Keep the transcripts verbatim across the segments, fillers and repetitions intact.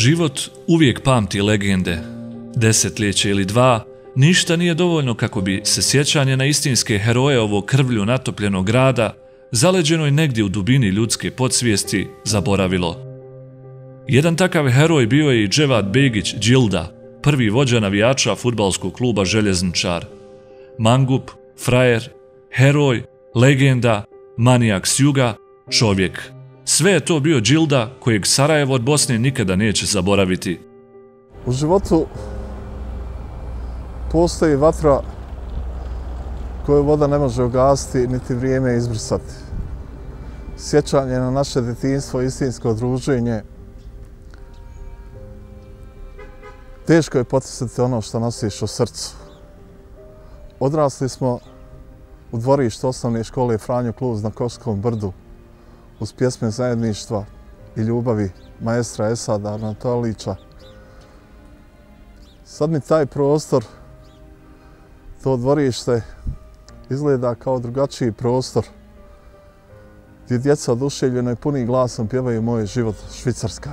Život uvijek pamti legende. Desetljeće ili dva, ništa nije dovoljno kako bi se sjećanje na istinske heroje ovog krvlju natopljenog grada, zaleđenoj negdje u dubini ljudske podsvijesti, zaboravilo. Jedan takav heroj bio je i Dževad Begić Đilda, prvi vođa navijača fudbalskog kluba Željezničar. Mangup, frajer, heroj, legenda, manijak s juga, čovjek. Sve je to bio Đilda kojeg Sarajevo od Bosne nikada neće zaboraviti. U životu postoji vatra koju voda ne može ugasiti, niti vrijeme izbrisati. Sjećanje na naše djetinjstvo, istinsko druženje. Teško je potisati ono što nosiš u srcu. Odrasli smo u dvorištu osnovne škole Franjo Kluz na Košskom brdu uz pjesme zajedništva i ljubavi maestra Esada Anatolića. Sad mi taj prostor, to dvorište, izgleda kao drugačiji prostor gdje djeca oduševljeno i punim glasom pjevaju Moj život Švicarska.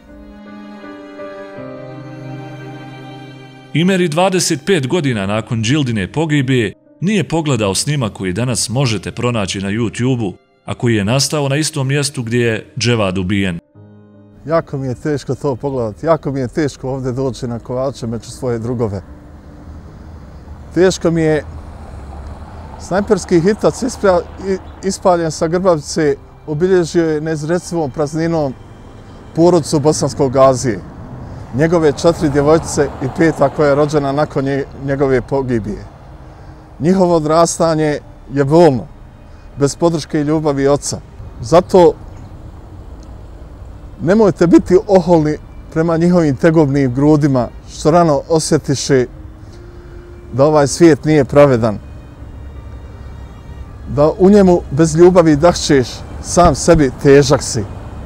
Imeri dvadeset pet godina nakon Đildine pogibije nije pogledao snimak koji danas možete pronaći na YouTubeu, a koji je nastao na istom mjestu gdje je Dževad ubijen. Jako mi je teško to pogledati, jako mi je teško ovdje doći na kovače među svoje drugove. Teško mi je snajperski hitac ispaljen sa Grbavice obilježio je neizrecivom prazninom porodicu Bosanskog Gazije. Njegove četiri djevojčice i peta koja je rođena nakon njegove pogibije. Njihovo odrastanje je bolno, bez podrške i ljubavi oca. Zato nemojte biti oholni prema njihovim tegobnim grudima, što rano osjetiše da ovaj svijet nije pravedan. Da u njemu bez ljubavi dahćeš, sam sebi težak si.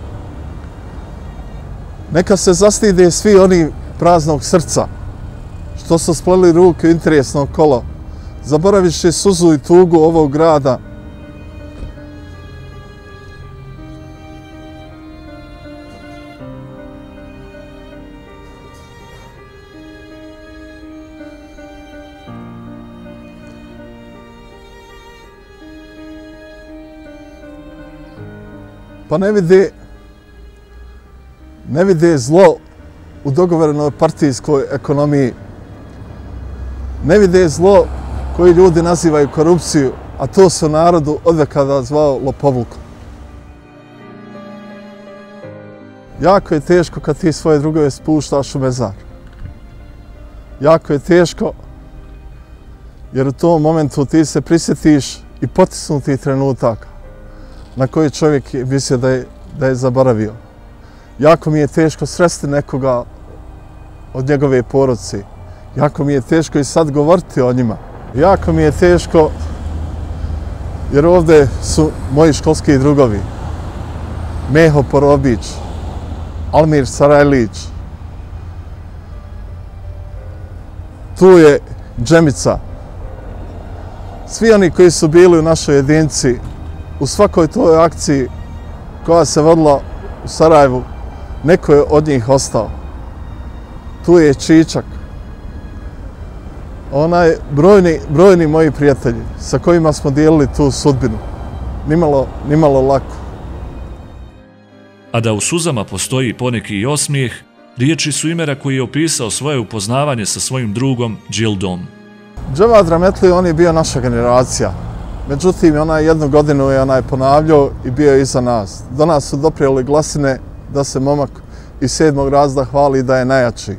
Neka se zastide svi oni praznog srca, što su spleli ruke u interesno kolo, zaboraviši suzu i tugu ovog grada. Pa ne vide, ne vide zlo u dogovorenoj partijskoj ekonomiji. Ne vide zlo koji ljudi nazivaju korupciju, a to se u narodu odvekada zvao lopovlukom. Jako je teško kad ti svoje drugove spuštaš u mezar. Jako je teško jer u tom momentu ti se prisjetiš i potisnutih trenutaka na koji čovjek je mislio da je, da je zaboravio. Jako mi je teško sresti nekoga od njegove porodice. Jako mi je teško i sad govoriti o njima. Jako mi je teško jer ovdje su moji školski drugovi. Meho Porobić, Almir Sarajlić. Tu je Džemica. Svi oni koji su bili u našoj jedinici, u svakoj toj akciji koja se vodila u Sarajevu, neko je od njih ostao. Tu je Čičak. Onaj brojni, brojni moji prijatelji sa kojima smo dijelili tu sudbinu. Nimalo, nimalo lako. A da u suzama postoji poneki i osmijeh, riječi su Imera koji je opisao svoje upoznavanje sa svojim drugom Đildom. Dževad Rahmetli, on je bio naša generacija. Međutim, onaj jednu godinu je onaj ponavljao i bio je iza nas. Do nas su doprijeli glasine da se momak iz sedmog razda hvali da je najjači.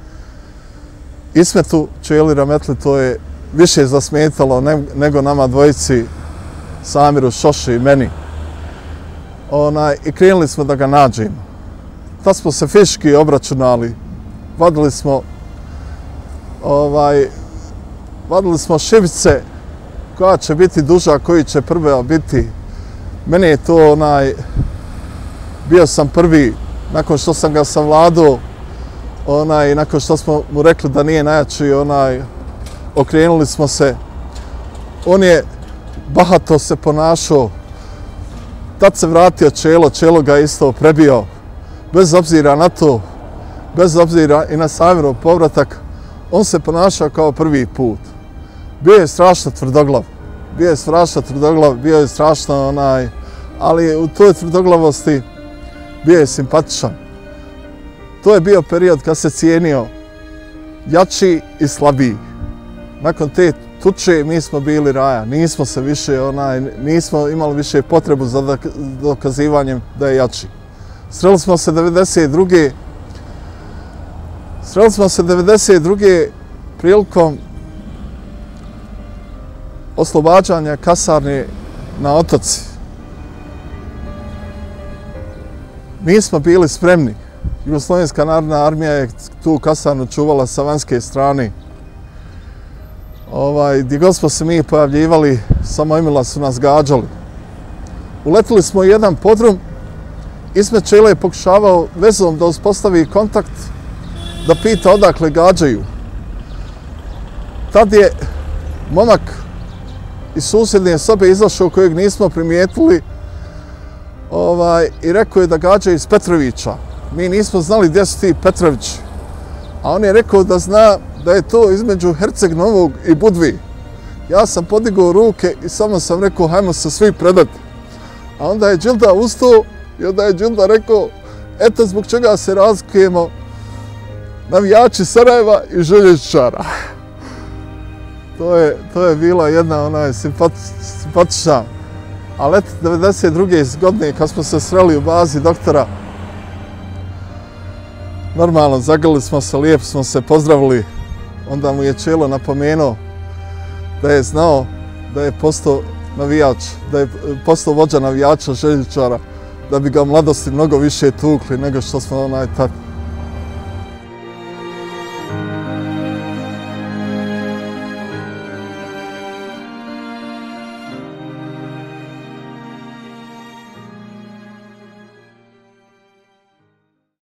Ismetu Čeli Rahmetli to je više zasmetalo nego nama dvojici, Samiru, Šoši i meni. Onaj, i krenuli smo da ga nađemo. Tad smo se fizički obračunali. Vadili smo, ovaj, vadili smo šibice koja će biti duža, koji će prve biti. Meni je to onaj, bio sam prvi, nakon što sam ga savladao, onaj, nakon što smo mu rekli da nije najjači, onaj, okrenuli smo se. On je bahato se ponašao. Tad se vratio Čelo, Čelo ga isto prebio. Bez obzira na to, bez obzira i na Samirov povratak, on se ponašao kao prvi put. Bio je strašno tvrdoglav. Bio je strašno tvrdoglav, bio je strašno onaj, ali u toj tvrdoglavosti bio je simpatičan. To je bio period kad se cijenio jači i slabiji. Nakon te tuče mi smo bili raja, nismo se više onaj, nismo imali više potrebu za dokazivanjem da je jači. Sreli smo se devedeset druge. Sreli smo se devedeset druge prilikom oslobađanja kasarne na Otoci. Mi smo bili spremni. Jugoslovenska narodna armija je tu kasarnu čuvala sa vanjske strane. Ovaj, gdje god smo se mi pojavljivali, samo imila su nas gađali. Uletili smo u jedan podrum. Ismet Čele je pokušavao vezom da uspostavi kontakt, da pita odakle gađaju. Tad je momak iz susjedne sobe izašao kojeg nismo primijetili ovaj, i rekao je da gađaju iz Petrovića. Mi nismo znali gdje su ti Petrovići. A on je rekao da zna da je to između Herceg Novog i Budvi. Ja sam podigao ruke i samo sam rekao hajmo se svi predati. A onda je Đilda ustao i onda je Đilda rekao eto zbog čega se razlikujemo navijači Sarajeva i željezničara. To je, to je bila jedna onaj simpati, simpatična. Ali eto, devedeset druge godine kad smo se sreli u bazi doktora, normalno, zagrlili smo se, lijepo smo se pozdravili. Onda mu je Čelo napomenuo da je znao da je postao navijač, da je postao vođa navijača željezničara, da bi ga u mladosti mnogo više tukli nego što smo onaj tad.